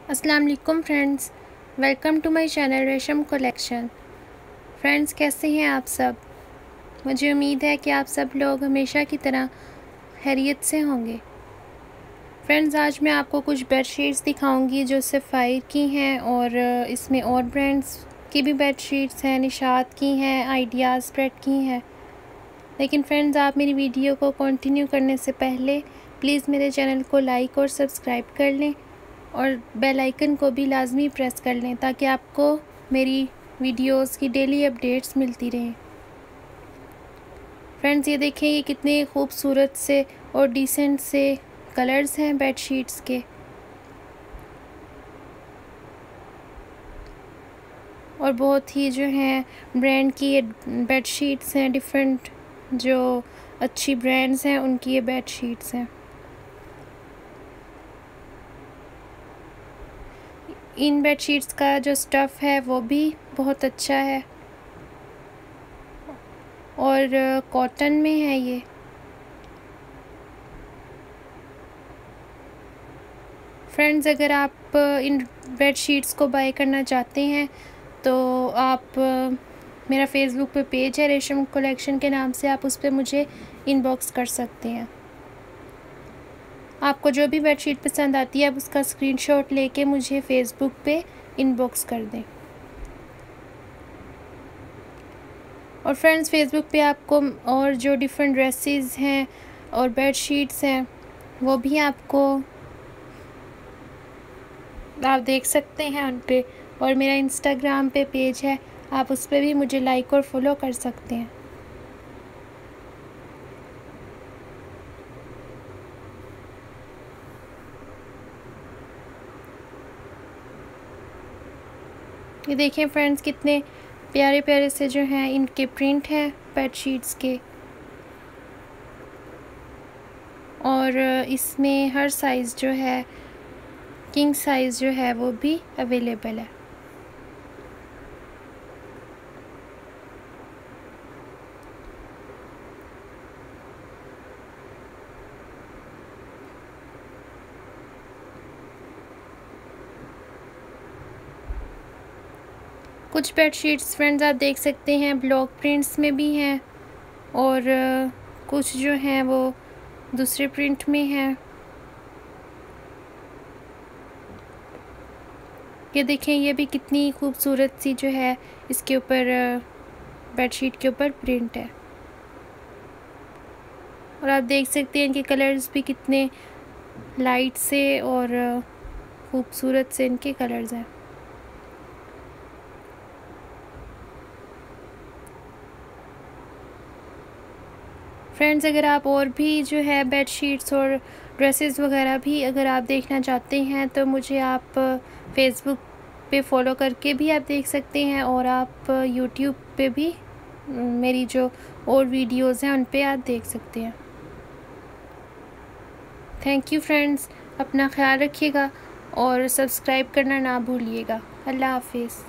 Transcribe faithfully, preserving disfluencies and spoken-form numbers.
अस्सलाम वालेकुम friends, welcome to my channel Resham collection. Friends, कैसे हैं आप सब? मुझे उम्मीद है कि आप सब लोग हमेशा की तरह खैरियत से होंगे। फ्रेंड्स, आज मैं आपको कुछ बेडशीट्स दिखाऊंगी जो सफ़ायर की हैं और इसमें और ब्रांड्स की भी बेडशीट्स हैं, निशात की हैं, आइडियाज़ स्प्रेड की हैं। लेकिन फ्रेंड्स, आप मेरी वीडियो को कंटिन्यू करने से पहले प्लीज़ मेरे चैनल को लाइक और सब्सक्राइब कर लें और बेल आइकन को भी लाजमी प्रेस कर लें ताकि आपको मेरी वीडियोस की डेली अपडेट्स मिलती रहें। फ्रेंड्स, ये देखें, ये कितने खूबसूरत से और डिसेंट से कलर्स हैं बेडशीट्स के। और बहुत ही जो हैं ब्रांड की ये बेडशीट्स हैं, डिफरेंट जो अच्छी ब्रांड्स हैं उनकी ये बेडशीट्स हैं। इन बेडशीट्स का जो स्टफ़ है वो भी बहुत अच्छा है और कॉटन में है ये। फ्रेंड्स, अगर आप इन बेडशीट्स को बाय करना चाहते हैं तो आप मेरा फेसबुक पे पेज है रेशम कलेक्शन के नाम से, आप उस पर मुझे इनबॉक्स कर सकते हैं। आपको जो भी बेडशीट पसंद आती है आप उसका स्क्रीनशॉट लेके मुझे फ़ेसबुक पे इनबॉक्स कर दें। और फ्रेंड्स, फेसबुक पे आपको और जो डिफरेंट ड्रेसेस हैं और बेडशीट्स हैं वो भी आपको आप देख सकते हैं उन पे। और मेरा इंस्टाग्राम पे पेज है, आप उस पर भी मुझे लाइक और फॉलो कर सकते हैं। ये देखें फ्रेंड्स, कितने प्यारे प्यारे से जो हैं इनके प्रिंट हैं बेडशीट्स के। और इसमें हर साइज़ जो है, किंग साइज़ जो है वो भी अवेलेबल है। कुछ बेडशीट्स फ्रेंड्स आप देख सकते हैं ब्लॉक प्रिंट्स में भी हैं और कुछ जो हैं वो दूसरे प्रिंट में हैं। ये देखें, ये भी कितनी खूबसूरत सी जो है इसके ऊपर बेडशीट के ऊपर प्रिंट है। और आप देख सकते हैं इनके कलर्स भी कितने लाइट से और खूबसूरत से इनके कलर्स हैं। फ्रेंड्स, अगर आप और भी जो है बेडशीट्स और ड्रेसेस वगैरह भी अगर आप देखना चाहते हैं तो मुझे आप फेसबुक पे फॉलो करके भी आप देख सकते हैं और आप यूट्यूब पे भी मेरी जो और वीडियोस हैं उन पे आप देख सकते हैं। थैंक यू फ्रेंड्स, अपना ख्याल रखिएगा और सब्सक्राइब करना ना भूलिएगा। अल्लाह हाफिज़।